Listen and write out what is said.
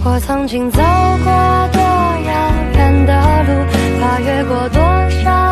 我曾经走过多遥远的路，跨越过多少